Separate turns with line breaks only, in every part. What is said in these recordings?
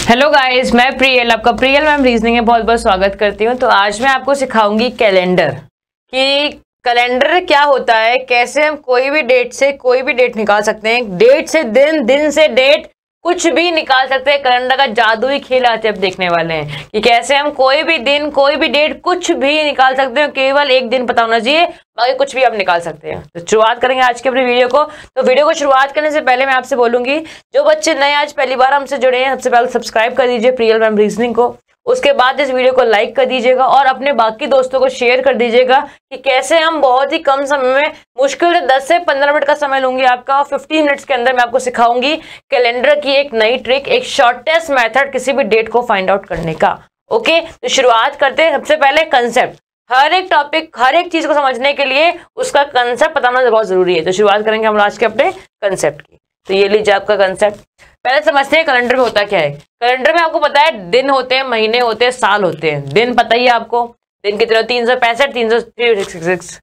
Hello guys, मैं प्रियल, आपका Priyal ma'am reasoning में बहुत बहुत स्वागत करती हूँ। तो आज मैं आपको सिखाऊंगी कैलेंडर कि कैलेंडर क्या होता है, कैसे हम कोई भी डेट से कोई भी डेट निकाल सकते हैं, डेट से दिन, दिन से डेट, कुछ भी निकाल सकते हैं। कैलेंडर का जादुई खेल आज आप देखने वाले हैं कि कैसे हम कोई भी दिन, कोई भी डेट, कुछ भी निकाल सकते हैं। केवल एक दिन पता होना चाहिए, बाकी कुछ भी आप निकाल सकते हैं। तो शुरुआत करेंगे आज के अपनी वीडियो को। तो वीडियो को शुरुआत करने से पहले मैं आपसे बोलूंगी, जो बच्चे नए आज पहली बार हमसे जुड़े हैं, सबसे पहले सब्सक्राइब कर दीजिए प्रियल मैम रीजनिंग को। उसके बाद इस वीडियो को लाइक कर दीजिएगा और अपने बाकी दोस्तों को शेयर कर दीजिएगा कि कैसे हम बहुत ही कम समय में, मुश्किल से 10 से 15 मिनट का समय लूंगी आपका, 15 मिनट्स के अंदर मैं आपको सिखाऊंगी कैलेंडर की एक नई ट्रिक, एक शॉर्टेस्ट मेथड किसी भी डेट को फाइंड आउट करने का। ओके, तो शुरुआत करते हैं। सबसे पहले कंसेप्ट, हर एक टॉपिक, हर एक चीज को समझने के लिए उसका कंसेप्ट बताना बहुत जरूरी है। तो शुरुआत करेंगे हम आज के अपने कंसेप्ट की। तो ये लीजिए आपका कंसेप्ट। पहले समझते हैं कैलेंडर में होता क्या है। कैलेंडर में आपको पता है दिन होते हैं, महीने होते हैं, साल होते हैं। दिन पता ही है आपको, दिन कितने 365, 366।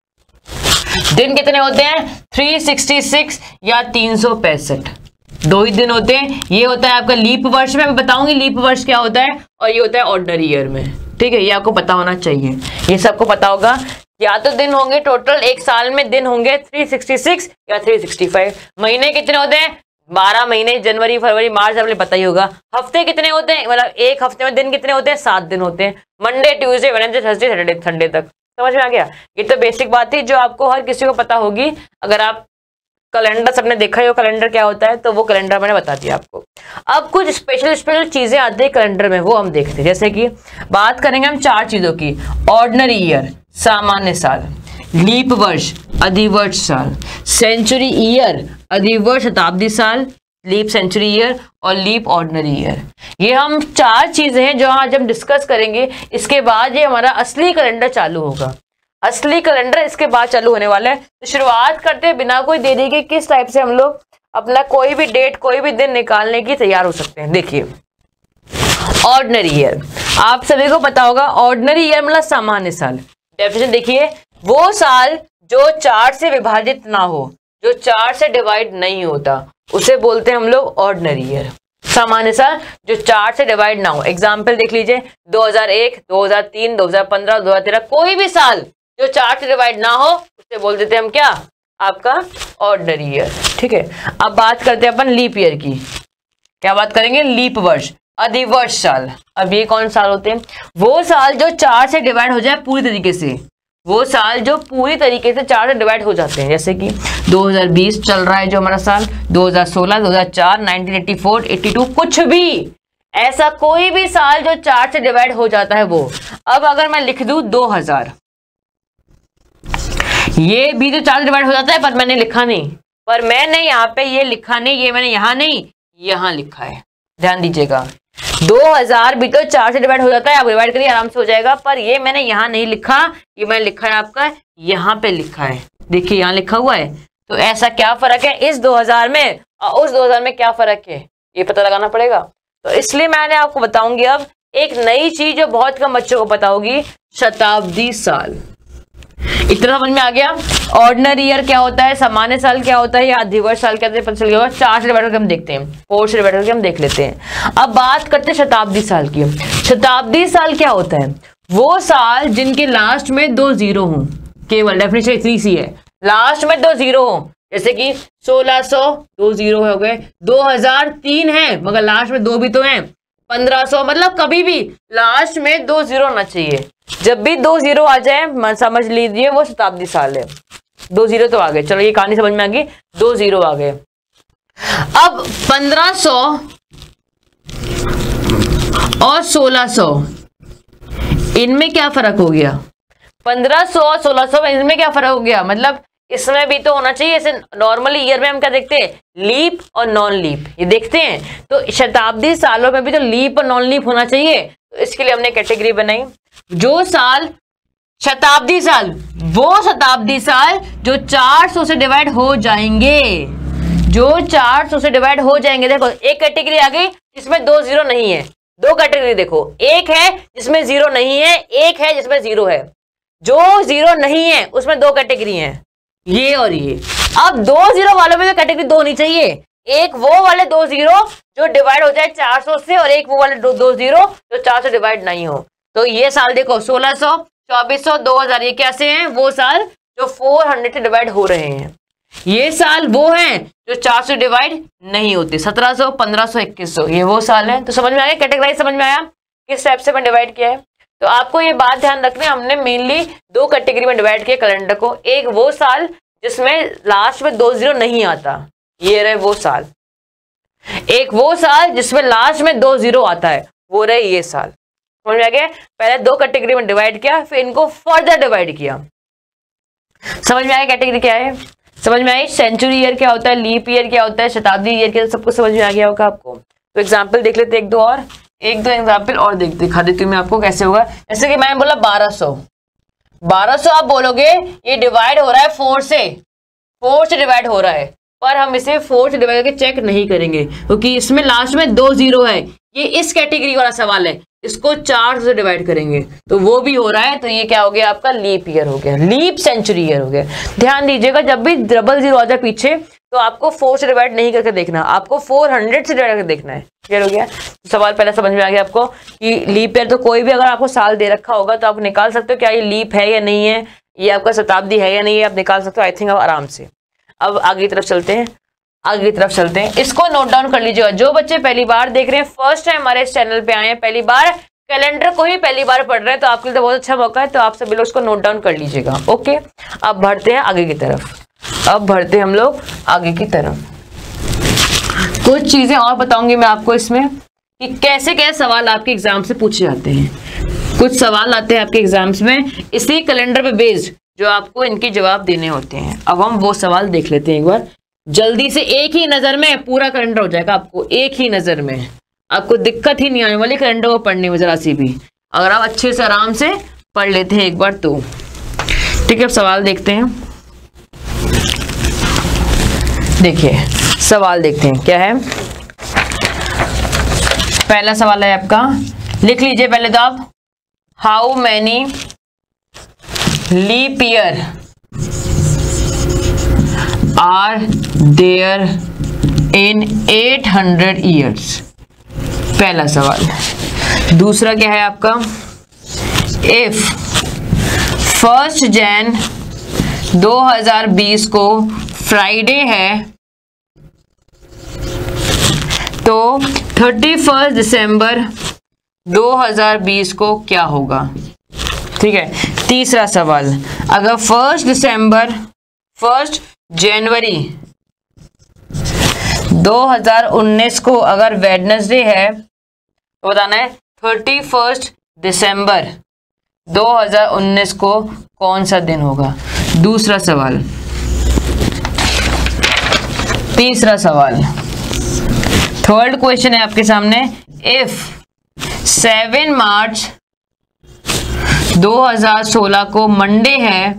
दिन कितने होते हैं 366 या 365, दो ही दिन होते हैं। ये होता है आपका लीप वर्ष में, मैं बताऊंगी लीप वर्ष क्या होता है, और ये होता है ऑर्डिनरी ईयर में। ठीक है, ये आपको पता होना चाहिए, ये सबको पता होगा। या तो दिन होंगे टोटल एक साल में दिन होंगे 366 या 365। महीने कितने होते हैं 12 महीने, जनवरी फरवरी मार्च अप्रैल, पता ही होगा। हफ्ते कितने होते हैं, मतलब एक हफ्ते में दिन कितने होते हैं 7 दिन होते हैं, Monday Tuesday Wednesday Thursday Saturday Sunday तक। समझ में आ गया। ये तो बेसिक बात थी जो आपको हर किसी को पता होगी। अगर आप कैलेंडर सबने देखा ही हो कैलेंडर क्या होता है, तो वो कैलेंडर मैंने बता दिया आपको। अब कुछ स्पेशल चीजें आती है कैलेंडर में, वो हम देखते हैं। जैसे कि बात करेंगे हम 4 चीजों की, ऑर्डिनरी ईयर सामान्य साल, लीप वर्ष अधिवर्ष साल, सेंचुरी ईयर अधिवर्ष शताब्दी साल, लीप सेंचुरी ईयर और लीप ऑर्डिनरी ईयर। ये हम 4 चीजें हैं जो आज हम डिस्कस करेंगे। इसके बाद ये हमारा असली कैलेंडर चालू होगा। असली कैलेंडर इसके बाद चालू होने वाला है। तो शुरुआत करते हैं बिना कोई देरी के, किस टाइप से हम लोग अपना कोई भी डेट, कोई भी दिन निकालने की तैयार हो सकते हैं। देखिए, ऑर्डिनरी ईयर आप सभी को पता होगा। ऑर्डिनरी ईयर मतलब सामान्य साल। डेफिनेशन देखिए, वो साल जो 4 से विभाजित ना हो, जो 4 से डिवाइड नहीं होता, उसे बोलते हैं हम लोग ऑर्डिनरी ईयर। सामान्य साल जो 4 से डिवाइड ना हो। एग्जाम्पल देख लीजिए, 2001, 2003, 2015, 2013, कोई भी साल जो 4 से डिवाइड ना हो उसे बोल देते हैं हम क्या, आपका ऑर्डिनरी ईयर। ठीक है, अब बात करते हैं अपन लीप ईयर की। क्या बात करेंगे, लीप वर्ष अधिवर्ष साल। अब ये कौन साल होते हैं, वो साल जो 4 से डिवाइड हो जाए पूरी तरीके से, वो साल जो पूरी तरीके से 4 से डिवाइड हो जाते हैं। जैसे कि 2020 चल रहा है जो हमारा साल, 2016, 2004, 1984, 82, कुछ भी ऐसा कोई भी साल जो 4 से डिवाइड हो जाता है वो। अब अगर मैं लिख दूं 2000, ये भी तो 4 से डिवाइड हो जाता है, पर मैंने लिखा नहीं, पर मैंने यहाँ पे ये लिखा नहीं, ये मैंने यहाँ नहीं यहाँ लिखा है, ध्यान दीजिएगा। 2000 भी तो 4 से डिवाइड हो जाता है, आप डिवाइड करिए आराम से हो जाएगा, पर ये मैंने यहाँ नहीं लिखा, ये मैंने लिखा है आपका यहाँ पे लिखा है। देखिए यहाँ लिखा हुआ है। तो ऐसा क्या फर्क है इस 2000 में और उस 2000 में, क्या फर्क है ये पता लगाना पड़ेगा। तो इसलिए मैंने आपको बताऊंगी अब एक नई चीज जो बहुत कम बच्चों को पता होगी, शताब्दी साल। इतना समझ में आ गया। ऑर्डिनरी ईयर क्या होता है, सामान्य साल क्या होता है, या अधिवर्ष साल क्या होता है, पता चल गया। 4 से डिवाइड करके हम देखते हैं, 4 से डिवाइड करके हम देख लेते हैं। अब बात करते हैं शताब्दी साल की। शताब्दी साल क्या होता है, वो साल जिनके लास्ट में 2 जीरो हों, केवल डेफिनेशन इतनी सी है, लास्ट में 2 जीरो हों। जैसे कि 1600 2 जीरो हो गए, 2003 है मगर लास्ट में 2 भी तो हैं, 1500, मतलब कभी भी लास्ट में 2 जीरो होना चाहिए। जब भी 2 जीरो आ जाए समझ लीजिए वो शताब्दी साल है। 2 जीरो तो आ गए, चलो ये कहानी समझ में आ गई, 2 जीरो आ गए। अब 1500 और 1600 इनमें क्या फर्क हो गया, 1500 और 1600 इनमें क्या फर्क हो गया, मतलब इसमें भी तो होना चाहिए। ऐसे नॉर्मली ईयर में हम क्या देखते हैं, लीप और नॉन लीप, ये देखते हैं। तो शताब्दी सालों में भी तो लीप और नॉन लीप होना चाहिए। तो इसके लिए हमने कैटेगरी बनाई, जो साल शताब्दी साल, वो शताब्दी साल जो 400 से डिवाइड हो जाएंगे, जो 400 से डिवाइड हो जाएंगे। देखो एक कैटेगरी आ गई जिसमें 2 जीरो नहीं है, 2 कैटेगरी देखो, एक है जिसमें 0 नहीं है, एक है जिसमें 0 है। जो 0 नहीं है उसमें 2 कैटेगरी हैं, ये और ये। अब 2 जीरो वालों में तो कैटेगरी 2 होनी चाहिए, एक वो वाले 2 जीरो जो डिवाइड हो जाए 400 से, और एक वो वाले दो जीरो जो 400 डिवाइड नहीं हो। तो ये साल देखो 1600, 2400, 2000, ये कैसे हैं? वो साल जो 400 से डिवाइड हो रहे हैं। ये साल वो हैं जो 400 डिवाइड नहीं होते, 1700, 1500, 2100, ये वो साल है। तो समझ में आया, कैटेगराइज समझ में आया किस टाइप से मैं डिवाइड किया है। तो आपको ये बात ध्यान रखनी है, हमने मेनली 2 कैटेगरी में डिवाइड किया कैलेंडर को। एक वो साल जिसमें लास्ट में 2 जीरो नहीं आता, ये रहे वो साल। एक वो साल जिसमें लास्ट में 2 जीरो आता है, वो रहे ये साल। समझ में आ गया? पहले 2 कैटेगरी में डिवाइड किया, फिर इनको फर्दर डिवाइड किया। समझ में आया कैटेगरी क्या है? समझ में आई? सेंचुरी ईयर क्या होता है, लीप ईयर क्या होता है, शताब्दी ईयर क्या, सबको समझ में आ गया होगा आपको। तो एग्जाम्पल देख लेते एक दो एग्जाम्पल और दिखा देती हूँ मैं आपको कैसे होगा। जैसे कि मैंने बोला 1200 आप बोलोगे ये डिवाइड हो रहा है 4 से डिवाइड हो रहा है, पर हम इसे 4 से डिवाइड करके चेक नहीं करेंगे क्योंकि इसमें लास्ट में 2 जीरो है। ये इस कैटेगरी वाला सवाल है, इसको 4 से डिवाइड करेंगे तो वो भी हो रहा है। तो ये क्या हो गया आपका? लीप ईयर हो गया, लीप सेंचुरी ईयर हो गया। ध्यान दीजिएगा, जब भी डबल जीरो आ जाए पीछे तो आपको 4 से डिवाइड नहीं करके देखना, आपको 400 से डिवाइड करके देखना है। क्लियर हो गया? तो सवाल पहले समझ में आ गया आपको कि लीप ईयर तो कोई भी अगर आपको साल दे रखा होगा तो आप निकाल सकते हो क्या ये लीप है या नहीं है, ये आपका शताब्दी है या नहीं है, आप निकाल सकते हो आई थिंक आराम से। अब आगे की तरफ चलते हैं, इसको नोट डाउन कर लीजिएगा। जो बच्चे पहली बार देख रहे हैं, फर्स्ट टाइम हमारे इस चैनल पे आए हैं, पहली बार कैलेंडर को ही पहली बार पढ़ रहे हैं, तो आपके लिए तो बहुत अच्छा मौका है। तो आप सभी लोग इसको नोट डाउन कर लीजिएगा। ओके, अब बढ़ते हैं आगे की तरफ। कुछ चीजें और बताऊंगी मैं आपको इसमें कि कैसे कैसे सवाल आपके एग्जाम से पूछे जाते हैं। कुछ सवाल आते हैं आपके एग्जाम्स में इसी कैलेंडर पे बेस्ड, जो आपको इनके जवाब देने होते हैं। अब हम वो सवाल देख लेते हैं एक बार जल्दी से। एक ही नजर में पूरा कैलेंडर हो जाएगा आपको, एक ही नजर में, आपको दिक्कत ही नहीं आने वाली कैलेंडर को पढ़ने में जरा सी भी, अगर आप अच्छे से आराम से पढ़ लेते हैं एक बार तो। ठीक है, अब सवाल देखते हैं। देखिए सवाल देखते हैं क्या है। पहला सवाल है आपका, लिख लीजिए पहले तो आप, how many leap year are there in 800 years. पहला सवाल। दूसरा क्या है आपका, इफ 1 जैन 2020 को फ्राइडे है तो 31 दिसंबर 2020 को क्या होगा। ठीक है, तीसरा सवाल, अगर 1 जनवरी 2019 को अगर वेडनेसडे है तो बताना है 31 दिसंबर 2019 को कौन सा दिन होगा। दूसरा सवाल। तीसरा सवाल, थर्ड क्वेश्चन है आपके सामने, इफ 7 मार्च 2016 को मंडे है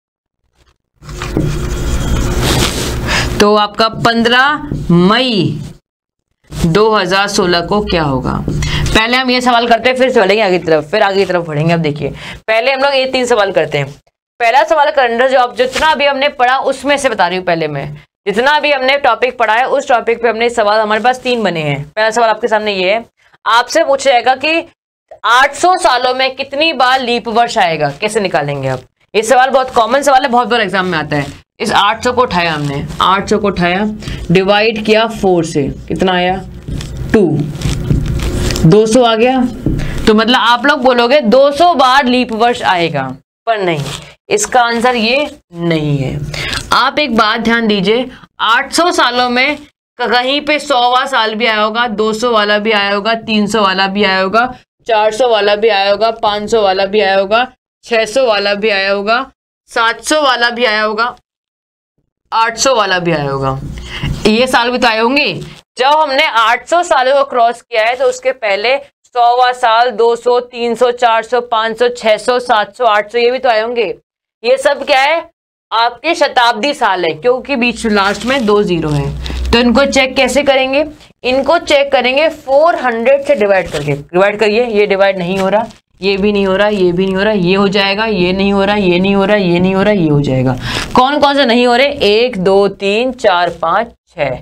तो आपका 15 मई 2016 को क्या होगा। पहले हम ये सवाल करते हैं, फिर चलेंगे आगे की तरफ बढ़ेंगे। अब देखिए, पहले हम लोग ये 3 सवाल करते हैं। पहला सवाल कैलेंडर जो जितना भी हमने पढ़ा उसमें से बता रही हूँ, पहले मैं जितना भी हमने टॉपिक पढ़ा है उस टॉपिक पे हमने सवाल, हमारे पास 3 बने हैं। पहला सवाल आपके सामने ये है, आपसे पूछा जाएगा कि 800 सालों में कितनी बार लीप वर्ष आएगा, कैसे निकालेंगे आप। ये सवाल बहुत कॉमन सवाल है, बहुत बार एग्जाम में आता है। इस 800 को उठाया हमने, 800 को उठाया, डिवाइड किया 4 से, कितना आया 2, 200 आ गया। तो मतलब आप लोग बोलोगे 200 बार लीप वर्ष आएगा, पर नहीं, इसका आंसर ये नहीं है। आप एक बात ध्यान दीजिए, 800 सालों में कहीं पे 100वां साल भी आया होगा, 200 वाला भी आया होगा, 300 वाला भी आया होगा, 400 वाला भी आया होगा, 500 वाला भी आया होगा, 600 वाला भी आया होगा, 700 वाला भी आया होगा, 800 वाला भी आया होगा। ये साल भी तो आए होंगे। जब हमने 800 सालों को क्रॉस किया है तो उसके पहले 100वां साल, 200, 300, 400, 500, 600, 700, 800 ये भी तो आए होंगे। ये सब क्या है, आपके शताब्दी साल है, क्योंकि बीच लास्ट में 2 जीरो है। तो इनको चेक कैसे करेंगे, इनको चेक करेंगे 400 से डिवाइड करके। डिवाइड करिए, ये डिवाइड नहीं हो रहा, ये भी नहीं हो रहा, ये भी नहीं हो रहा, ये हो जाएगा, ये नहीं हो रहा, ये नहीं हो रहा, ये नहीं हो रहा, ये हो जाएगा। कौन कौन से नहीं हो रहे, 1 2 3 4 5 6,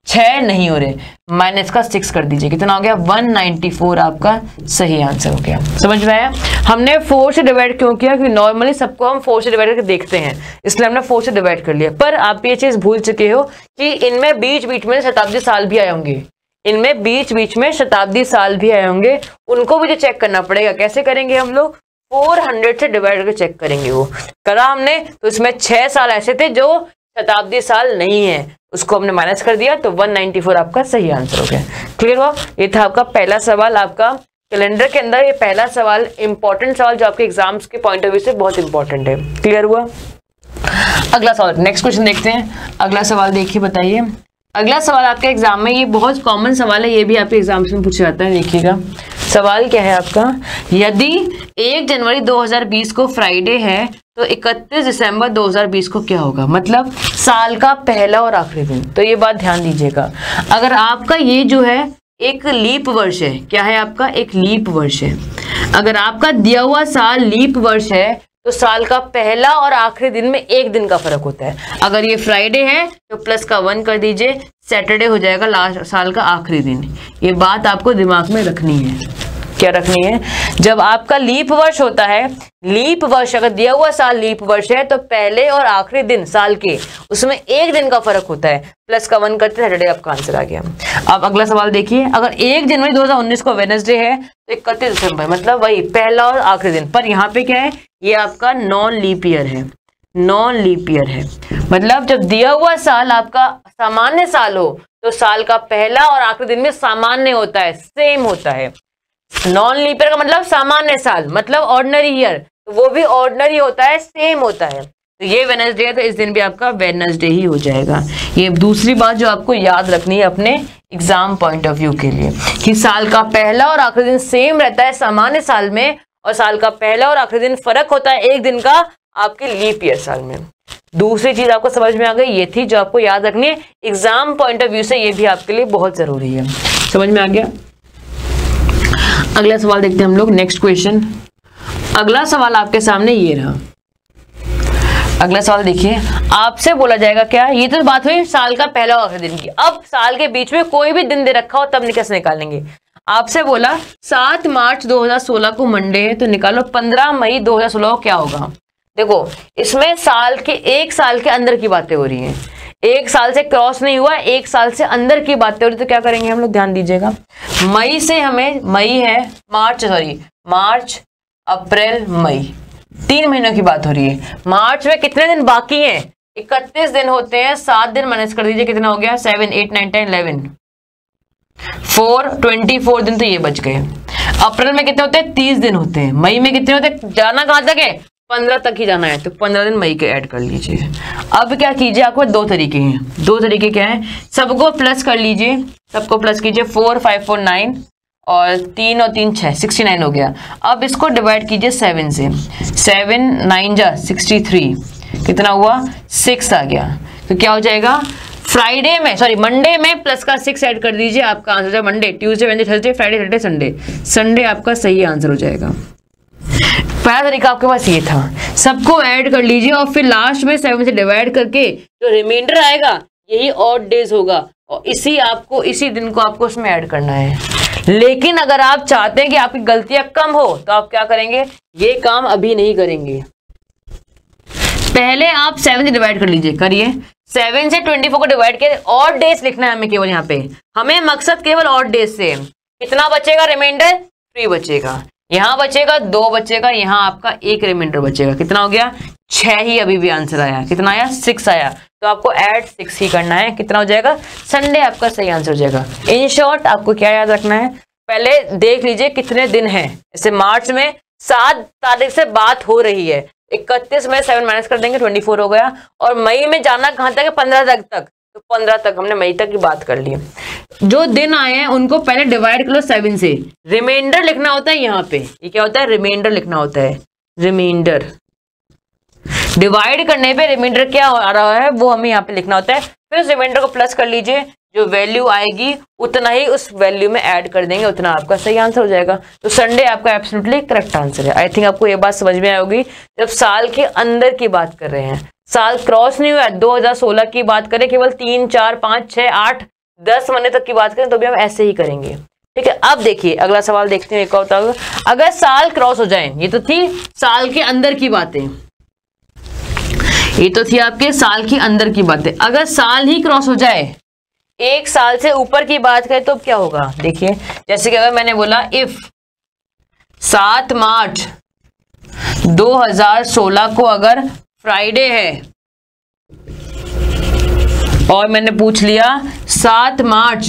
6 नहीं हो रहे, माइनस का 6 कर दीजिए, कितना हो गया 194 आपका सही आंसर हो गया। समझ में आया? हमने 4 से डिवाइड क्यों किया? क्योंकि नॉर्मली सबको हम 4 से डिवाइड करके देखते हैं, इसलिए हमने 4 से डिवाइड कर लिया। पर आप ये चीज भूल चुके हो कि इनमें बीच बीच में शताब्दी साल भी आए होंगे, इनमें बीच बीच में शताब्दी साल भी आए होंगे, उनको भी जो चेक करना पड़ेगा। कैसे करेंगे हम लोग? 400 से डिवाइड करके चेक करेंगे। वो करा हमने तो इसमें 6 साल ऐसे थे जो शताब्दी साल नहीं है, उसको हमने माइनस कर दिया, तो 194 आपका सही आंसर हो गया। क्लियर हुआ? ये था आपका पहला सवाल। आपका कैलेंडर के अंदर ये पहला सवाल इंपॉर्टेंट सवाल जो आपके एग्जाम्स के पॉइंट ऑफ व्यू से बहुत इंपॉर्टेंट है। क्लियर हुआ? अगला सवाल, नेक्स्ट क्वेश्चन देखते हैं। अगला सवाल देखिए, बताइए। अगला सवाल आपके एग्जाम में, ये बहुत कॉमन सवाल है, ये भी आपके एग्जाम्स में पूछा जाता है। देखिएगा सवाल क्या है आपका, यदि 1 जनवरी 2020 को फ्राइडे है तो 31 दिसंबर 2020 को क्या होगा? मतलब साल का पहला और आखिरी दिन। तो ये बात ध्यान दीजिएगा, अगर आपका ये जो है एक लीप वर्ष है, क्या है आपका? एक लीप वर्ष है। अगर आपका दिया हुआ साल लीप वर्ष है तो साल का पहला और आखिरी दिन में 1 दिन का फर्क होता है। अगर ये फ्राइडे है तो प्लस का 1 कर दीजिए, सैटरडे हो जाएगा लास्ट साल का आखिरी दिन। ये बात आपको दिमाग में रखनी है। क्या रखनी है? जब आपका लीप वर्ष होता है, लीप वर्ष अगर दिया हुआ साल लीप वर्ष है तो पहले और आखिरी दिन साल के उसमें 1 दिन का फर्क होता है, प्लस का 1 करते सैटरडे आपका आंसर आ गया। अब अगला सवाल देखिए, अगर 1 जनवरी 2019 को वेडनेसडे है तो 31 दिसंबर, मतलब वही पहला और आखिरी दिन। पर यहाँ पे क्या है? ये आपका नॉन लीप ईयर है, नॉन लीप ईयर है। मतलब जब दिया हुआ साल आपका सामान्य साल हो तो साल का पहला और आखिरी दिन में सामान्य होता है, सेम होता है। नॉन लीप ईयर का मतलब सामान्य साल, मतलब ऑर्डिनरी ईयर, तो वो भी ऑर्डिनरी होता है, सेम होता है। तो ये वेडनेसडे है तो इस दिन भी आपका वेडनेसडे ही हो जाएगा। ये दूसरी बात जो आपको याद रखनी है अपने एग्जाम पॉइंट ऑफ व्यू के लिए, कि साल का पहला और आखिरी दिन सेम रहता है सामान्य साल में, और साल का पहला और आखिरी दिन फर्क होता है 1 दिन का आपके लीप ईयर साल में। दूसरी चीज आपको समझ में आ गई, ये थी जो आपको याद रखनी है एग्जाम पॉइंट ऑफ व्यू से, ये भी आपके लिए बहुत जरूरी है। समझ में आ गया? अगला सवाल देखते हैं हम लोग, नेक्स्ट क्वेश्चन। अगला सवाल आपके सामने ये रहा। अगला सवाल देखिए, आपसे बोला जाएगा क्या, ये तो बात हुई साल का पहला और आखिरी दिन की। अब साल के बीच में कोई भी दिन दे रखा हो तब कैसे निकालेंगे? आपसे बोला 7 मार्च 2016 को मंडे है तो निकालो 15 मई 2016 को क्या होगा। देखो इसमें साल के 1 साल के अंदर की बातें हो रही हैं, 1 साल से क्रॉस नहीं हुआ, 1 साल से अंदर की बातें हो रही। तो क्या करेंगे हम लोग, ध्यान दीजिएगा। मई से हमें, मई है मार्च अप्रैल मई, 3 महीनों की बात हो रही है। मार्च में कितने दिन बाकी हैं? 31 दिन होते हैं, 7 दिन माइनस कर दीजिए, कितना हो गया 7 8 9 10 11 4 24 दिन, तो ये बच गए। अप्रैल में कितने होते हैं? 30 दिन होते हैं। मई में कितने होते हैं? जाना कहां तक है? 15 तक ही जाना है, तो 15 दिन मई के ऐड कर लीजिए। अब क्या कीजिए, आपको 2 तरीके हैं। 2 तरीके क्या है? सबको प्लस कर लीजिए, सबको प्लस कीजिए, 4 5 4 9 और 3 और 3 6, 69 हो गया। अब इसको डिवाइड कीजिए 7 से, 7 9 जा 63, कितना हुआ 6 आ गया। तो क्या हो जाएगा, फ्राइडे में मंडे में प्लस का 6 ऐड कर दीजिए, आपका आंसर है Monday, Tuesday Wednesday Thursday Friday Saturday Sunday, Sunday आपका सही आंसर हो जाएगा। पहला तरीका आपके पास ये था, सबको ऐड कर लीजिए और फिर लास्ट में 7 से डिवाइड करके जो रिमाइंडर आएगा यही ऑड डेज होगा, और इसी दिन को आपको उसमें ऐड करना है। लेकिन अगर आप चाहते हैं कि आपकी गलतियां कम हो तो आप क्या करेंगे, ये काम अभी नहीं करेंगे, पहले आप 7 से डिवाइड कर लीजिए। करिए, 7 से 24 को डिवाइड किए, ऑड डेज लिखना है हमें केवल, यहाँ पे हमें मकसद केवल ऑड डेज से। कितना बचेगा रिमाइंडर? 3 बचेगा, यहाँ बचेगा 2 बचेगा, यहाँ आपका 1 रिमाइंडर बचेगा। कितना हो गया 6 ही अभी भी आंसर आया। कितना आया 6 आया, तो आपको ऐड 6 ही करना है। कितना हो जाएगा, संडे आपका सही आंसर हो जाएगा। इन शॉर्ट आपको क्या याद रखना है, पहले देख लीजिए कितने दिन हैं। जैसे मार्च में 7 तारीख से बात हो रही है, 31 में 7 माइनस कर देंगे 24 हो गया, और मई में जाना कहाँ तक है 15 तक, तो 15 तक हमने मई तक की बात कर ली। जो दिन आए हैं उनको पहले डिवाइड कर लो 7 से, रिमाइंडर लिखना होता है यहाँ पे, ये क्या होता है रिमाइंडर लिखना होता है, रिमाइंडर डिवाइड करने पे रिमाइंडर क्या आ रहा है वो हमें यहाँ पे लिखना होता है। फिर उस रिमाइंडर को प्लस कर लीजिए, जो वैल्यू आएगी उतना ही उस वैल्यू में ऐड कर देंगे, उतना आपका सही आंसर हो जाएगा। तो संडे आपका एब्सोल्युटली करेक्ट आंसर है। आई थिंक आपको ये बात समझ में आई होगी, जब साल के अंदर की बात कर रहे हैं, साल क्रॉस नहीं हुआ, 2016 की बात करें, केवल 3 4 5 6 8 10 महीने तक की बात करें तो भी हम ऐसे ही करेंगे। ठीक है, अब देखिए अगला सवाल देखते हैं क्या होता है। अगर साल क्रॉस हो जाए, ये तो थी साल के अंदर की बातें, ये तो थी आपके साल के अंदर की बातें। अगर साल ही क्रॉस हो जाए, 1 साल से ऊपर की बात करें तो क्या होगा। देखिए जैसे कि अगर मैंने बोला इफ 7 मार्च 2016 को अगर फ्राइडे है और मैंने पूछ लिया 7 मार्च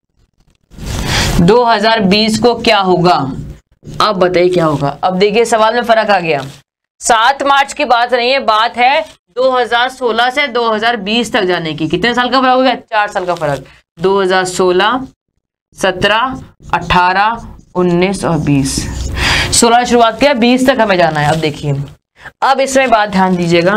2020 को क्या होगा, अब बताइए क्या होगा। अब देखिए सवाल में फर्क आ गया, 7 मार्च की बात नहीं है, बात है 2016 से 2020 तक जाने की। कितने साल का फर्क हो गया, 4 साल का फर्क। 2016, 17, 18, 19 और 20। 16 शुरुआत किया, 20 तक हमें जाना है। अब देखिए, अब इसमें बात ध्यान दीजिएगा,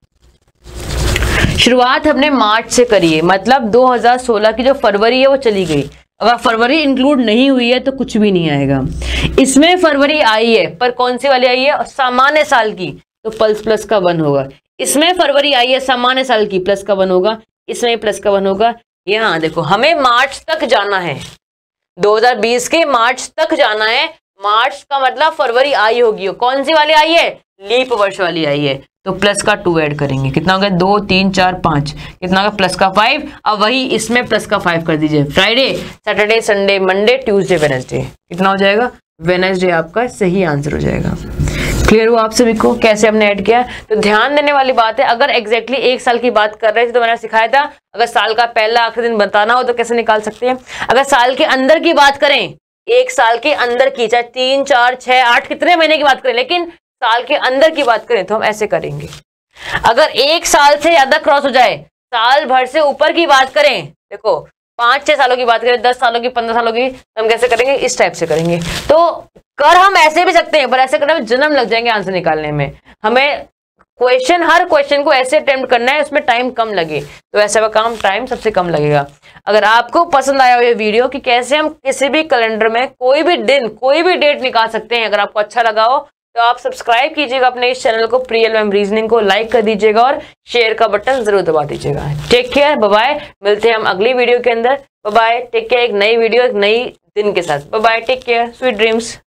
शुरुआत हमने मार्च से करी है, मतलब 2016 की जो फरवरी है वो चली गई। अगर फरवरी इंक्लूड नहीं हुई है तो कुछ भी नहीं आएगा। इसमें फरवरी आई है, पर कौन सी वाली आई है, सामान्य साल की, तो प्लस का 1 होगा। इसमें फरवरी आई है सामान्य साल की, प्लस का 1 होगा। इसमें प्लस का 1 होगा। यहाँ देखो हमें मार्च तक जाना है, 2020 के मार्च तक जाना है। मार्च का मतलब फरवरी आई होगी, कौन सी वाली आई है, लीप वर्ष वाली आई है, तो प्लस का 2 ऐड करेंगे। कितना हो गया, 2, 3, 4, 5, कितना होगा, प्लस का 5। अब वही इसमें प्लस का 5 कर दीजिए। Friday, Saturday, Sunday, Monday, Tuesday, Wednesday, कितना हो जाएगा, वेडनेसडे आपका सही आंसर हो जाएगा। क्लियर हुआ आप सभी को कैसे हमने ऐड किया। तो ध्यान देने वाली बात है, अगर एग्जैक्टली 1 साल की बात कर रहे थे तो मैंने सिखाया था, अगर साल का पहला आखिरी दिन बताना हो तो कैसे निकाल सकते हैं। अगर साल के अंदर की बात करें, 1 साल के अंदर की, चाहे 3, 4, 6, 8 कितने महीने की बात करें, लेकिन साल के अंदर की बात करें तो हम ऐसे करेंगे। अगर 1 साल से ज्यादा क्रॉस हो जाए, साल भर से ऊपर की बात करें, देखो 5-6 सालों की बात करें, 10 सालों की, 15 सालों की, हम कैसे करेंगे, इस टाइप से करेंगे। तो कर हम ऐसे भी सकते हैं, पर ऐसे करने में जन्म लग जाएंगे आंसर निकालने में। हमें क्वेश्चन, हर क्वेश्चन को ऐसे अटेम्प्ट करना है उसमें टाइम कम लगे, तो ऐसा का काम टाइम सबसे कम लगेगा। अगर आपको पसंद आया हो ये वीडियो कि कैसे हम किसी भी कैलेंडर में कोई भी दिन, कोई भी डेट निकाल सकते हैं, अगर आपको अच्छा लगा हो तो आप सब्सक्राइब कीजिएगा अपने इस चैनल को, प्रियल मैम रीजनिंग को लाइक कर दीजिएगा और शेयर का बटन जरूर दबा दीजिएगा। टेक केयर, बाय बाय, मिलते हैं हम अगली वीडियो के अंदर। बाय बाय, टेक केयर, एक नई वीडियो, एक नई दिन के साथ। Bye bye, take care, sweet dreams.